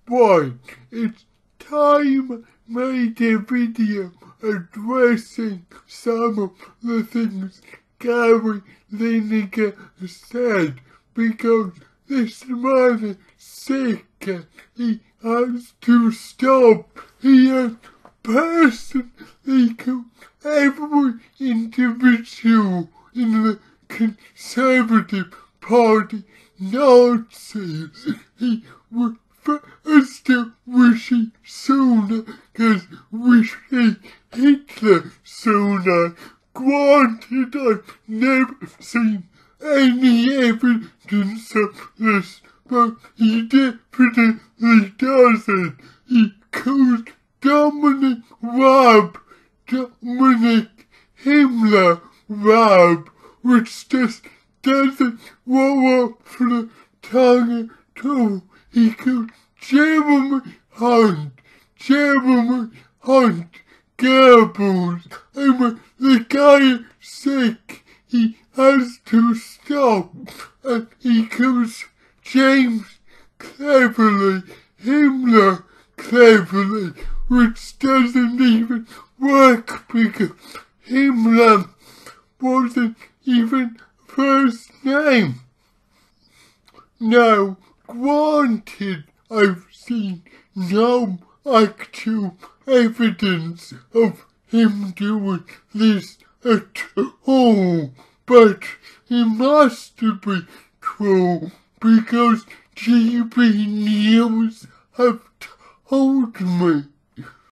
1. It's Time made a video addressing some of the things Gary Lineker said because this man is sick and he has to stop. He has personally killed every individual in the Conservative Party Nazis. He refers to wishing sooner because wishing Hitler sooner. Granted, I've never seen any evidence of this, but he definitely doesn't. He calls Dominic Himmler Rab, which just doesn't roll off the tongue at all. He calls Jeremy Hunt Goebbels. The guy is sick. He has to stop. And he calls James Cleverly Himmler Cleverly, which doesn't even work because Himmler wasn't even first name. Now, granted, I've seen no actual evidence of him doing this at all, but it must be true because GB News have told me.